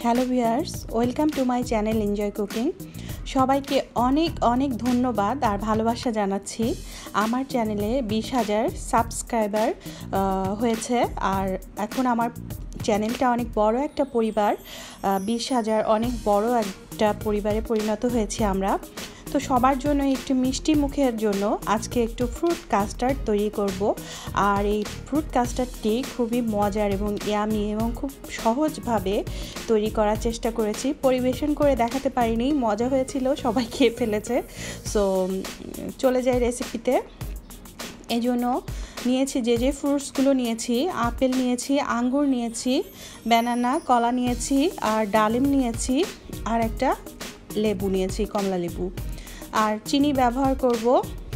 Hello viewers, welcome to my channel enjoy cooking. সবাইকে অনেক অনেক ধন্যবাদ আর ভালোবাসা জানাচ্ছি। আমার চ্যানেলে 20,000 সাবস্ক্রাইবার হয়েছে আর এখন আমার চ্যানেলটা অনেক বড় একটা পরিবার। 20,000 অনেক বড় একটা পরিবারে পরিণত হয়েছি আমরা। তো সবার জন্য একটু মিষ্টি মুখের জন্য আজকে একটু ফ্রুট কাস্টার্ড তৈরি করব। আর এই ফ্রুট কাস্টার্ডটি খুবই মজার এবং ইয়ামি এবং খুব সহজভাবে তৈরি করার চেষ্টা করেছি। পরিবেশন করে দেখাতে পারিনি, মজা হয়েছিল, সবাই খেয়ে ফেলেছে। সো চলে যাই রেসিপিতে। এই জন্য নিয়েছি যে ফ্রুটসগুলো নিয়েছি, আপেল নিয়েছি, আঙ্গুর নিয়েছি, ব্যানানা, কলা নিয়েছি, আর ডালিম নিয়েছি, আর একটা লেবু নিয়েছি, কমলা লেবু। আর চিনি ব্যবহার করব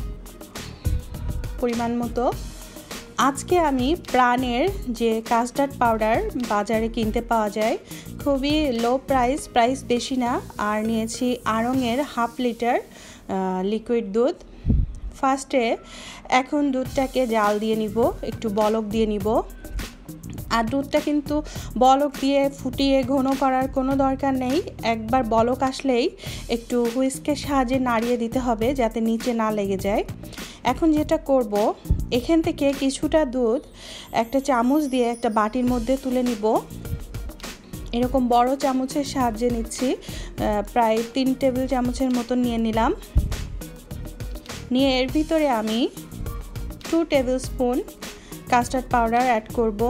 পরিমাণ মতো। আজকে আমি প্রাণের যে কাস্টার্ড পাউডার বাজারে কিনতে পাওয়া যায়, খুবই লো প্রাইস বেশি না, আর নিয়েছি আড়ংয়ের 1/2 লিটার লিকুইড দুধ। ফার্স্টে এখন দুধটাকে জাল দিয়ে নিব, একটু বলক দিয়ে নিব। আর দুধটা কিন্তু বলক দিয়ে ফুটিয়ে ঘন করার কোনো দরকার নেই। একবার বলক আসলেই একটু হুইস্কের সাহায্যে নাড়িয়ে দিতে হবে যাতে নিচে না লেগে যায়। এখন যেটা করব, এখান থেকে কিছুটা দুধ একটা চামচ দিয়ে একটা বাটির মধ্যে তুলে নিব। এরকম বড় চামচের সাহায্যে নিচ্ছি, প্রায় 3 টেবিল চামচের মতো নিয়ে নিলাম। নিয়ে এর ভিতরে আমি 2 tablespoon custard powder add করব।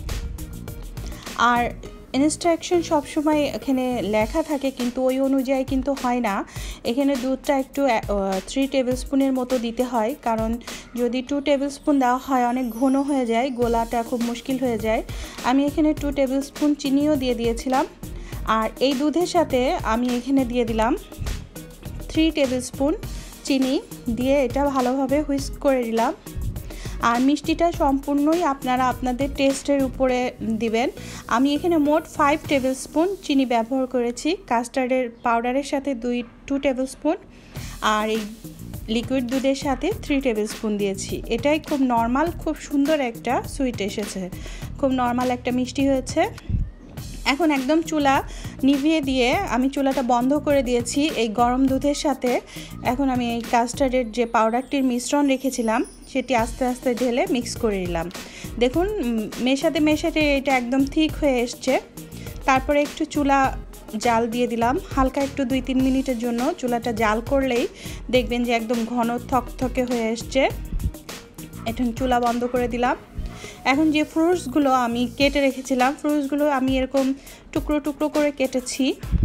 আর ইনস্ট্রাকশন সবসময় এখানে লেখা থাকে কিন্তু ওই অনুযায়ী কিন্তু হয় না। এখানে দুধটা একটু 3 টেবিল স্পুনের মতো দিতে হয়, কারণ যদি 2 টেবিল স্পুন দেওয়া হয় অনেক ঘন হয়ে যায়, গোলাটা খুব মুশকিল হয়ে যায়। আমি এখানে 2 টেবিল স্পুন চিনিও দিয়ে দিয়েছিলাম। আর এই দুধের সাথে আমি এখানে দিয়ে দিলাম 3 টেবিল স্পুন চিনি, দিয়ে এটা ভালোভাবে হুইস্ক করে দিলাম। আর মিষ্টিটা সম্পূর্ণই আপনারা আপনাদের টেস্টের উপরে দিবেন। আমি এখানে মোট 5 টেবিল স্পুন চিনি ব্যবহার করেছি কাস্টার্ডের পাউডারের সাথে 2 টেবিল স্পুন, আর এই লিকুইড দুধের সাথে 3 টেবিল স্পুন দিয়েছি। এটাই খুব নর্মাল, খুব সুন্দর একটা সুইট এসেছে, খুব নর্মাল একটা মিষ্টি হয়েছে। এখন একদম চুলা নিভিয়ে দিয়ে আমি চুলাটা বন্ধ করে দিয়েছি। এই গরম দুধের সাথে এখন আমি এই কাস্টার্ডের যে পাউডারটির মিশ্রণ রেখেছিলাম সেটি আস্তে আস্তে ঢেলে মিক্স করে নিলাম। দেখুন মেশাতে এটা একদম ঠিক হয়ে এসছে। তারপরে একটু চুলা জাল দিয়ে দিলাম, হালকা একটু 2-3 মিনিটের জন্য চুলাটা জাল করলেই দেখবেন যে একদম ঘন থকথকে হয়ে এসছে। এখন চুলা বন্ধ করে দিলাম। এখন যে ফ্রুটসগুলো আমি কেটে রেখেছিলাম, ফ্রুটসগুলো আমি এরকম টুকরো টুকরো করে কেটেছি,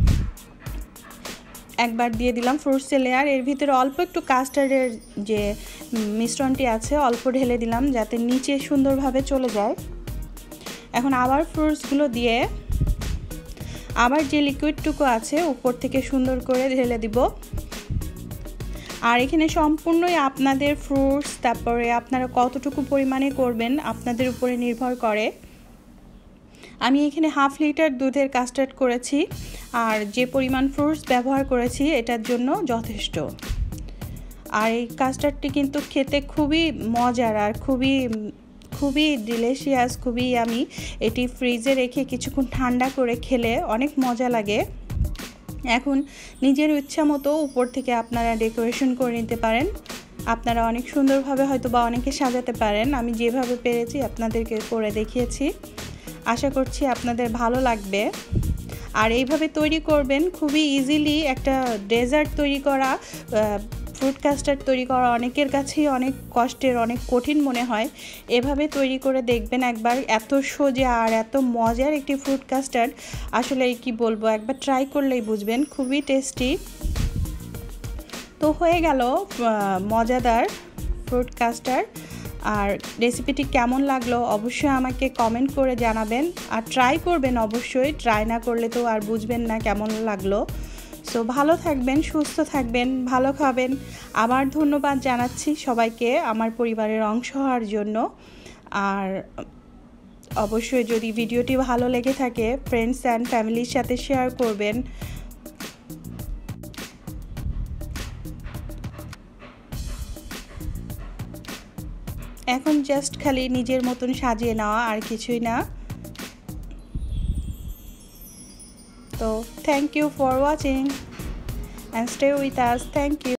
একবার দিয়ে দিলাম ফ্রুটসের লেয়ার। এর ভিতরে অল্প একটু কাস্টার্ডের যে মিশ্রণটি আছে অল্প ঢেলে দিলাম যাতে নিচে সুন্দরভাবে চলে যায়। এখন আবার ফ্রুটসগুলো দিয়ে আবার যে লিকুইডটুকু আছে উপর থেকে সুন্দর করে ঢেলে দিব। আর এখানে সম্পূর্ণই আপনাদের ফ্রুটস, তারপরে আপনারা কতটুকু পরিমাণে করবেন আপনাদের উপরে নির্ভর করে। আমি এখানে 1/2 লিটার দুধের কাস্টার্ড করেছি, আর যে পরিমাণ ফ্রুটস ব্যবহার করেছি এটার জন্য যথেষ্ট। আর এই কাস্টার্ডটি কিন্তু খেতে খুবই মজার আর খুবই ডিলিশিয়াস, খুবই আমি এটি ফ্রিজে রেখে কিছুক্ষণ ঠান্ডা করে খেলে অনেক মজা লাগে। এখন নিজের ইচ্ছা মতো উপর থেকে আপনারা ডেকোরেশন করে নিতে পারেন। আপনারা অনেক সুন্দরভাবে হয়তো বা অনেকে সাজাতে পারেন। আমি যেভাবে পেরেছি আপনাদেরকে করে দেখিয়েছি, আশা করছি আপনাদের ভালো লাগবে। আর এইভাবে তৈরি করবেন, খুবই ইজিলি একটা ডেজার্ট তৈরি করা, ফ্রুট কাস্টার্ড তৈরি করা অনেকের কাছেই অনেক কষ্টের, অনেক কঠিন মনে হয়। এভাবে তৈরি করে দেখবেন একবার, এত সোজা আর এত মজার একটি ফ্রুট কাস্টার্ড, আসলে কি বলবো, একবার ট্রাই করলেই বুঝবেন, খুবই টেস্টি। তো হয়ে গেল মজাদার ফ্রুট কাস্টার্ড। আর রেসিপিটি কেমন লাগলো অবশ্যই আমাকে কমেন্ট করে জানাবেন, আর ট্রাই করবেন অবশ্যই, ট্রাই না করলে তো আর বুঝবেন না কেমন লাগলো। সো ভালো থাকবেন, সুস্থ থাকবেন, ভালো খাবেন। আবার ধন্যবাদ জানাচ্ছি সবাইকে আমার পরিবারের অংশ হওয়ার জন্য। আর অবশ্যই যদি ভিডিওটি ভালো লেগে থাকে ফ্রেন্ডস অ্যান্ড ফ্যামিলির সাথে শেয়ার করবেন। এখন জাস্ট খালি নিজের মতন সাজিয়ে নেওয়া, আর কিছুই না। তো thank you for watching and stay with us. Thank you.